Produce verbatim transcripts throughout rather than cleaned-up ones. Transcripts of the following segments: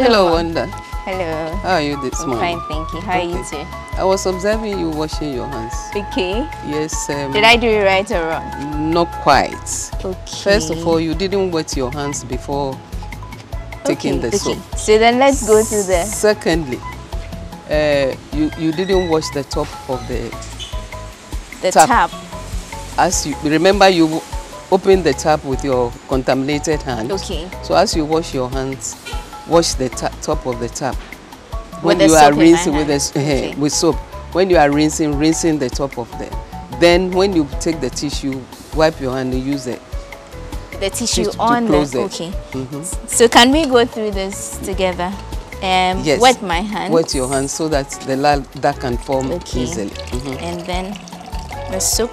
Hello, Wanda. Hello. How are you this I'm morning? fine, thank you. How okay. are you too? I was observing you washing your hands. Okay. Yes. Um, Did I do it right or wrong? Not quite. Okay. First of all, you didn't wet your hands before taking okay. the soap. Okay. So then let's go to the... Secondly, uh, you, you didn't wash the top of the, the tap. tap. As you remember, you open the tap with your contaminated hand. Okay. So as you wash your hands, wash the top of the tap. When with you the are soap rinsing with, the, okay. uh, with soap, when you are rinsing, rinsing the top of the. Then when you take the tissue, wipe your hand and use it. The tissue to, on to close the. it. Okay. Mm-hmm. So can we go through this together? Um, yes. Wet my hands. Wet your hands so that the that can form okay. easily. Mm-hmm. And then the soap.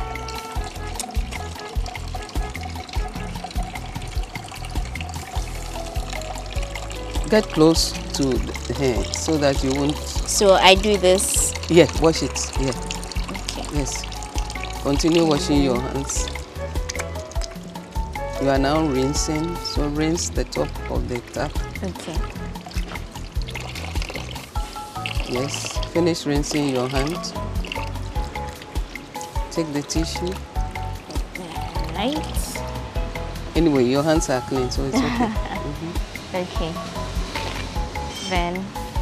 Get close to the hair so that you won't. So I do this. Yeah, wash it. Yeah. Okay. Yes. Continue washing your hands. You are now rinsing, so rinse the top of the tap. Okay. Yes. Finish rinsing your hand. Take the tissue. Right. Anyway, your hands are clean, so it's okay. Mm-hmm. Okay. Then.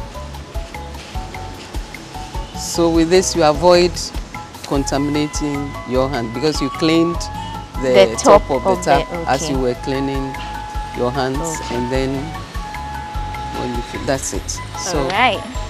So with this, you avoid contaminating your hand because you cleaned the, the top, top of, of the tap the, okay. as you were cleaning your hands, okay. and then when you that's it. So all right.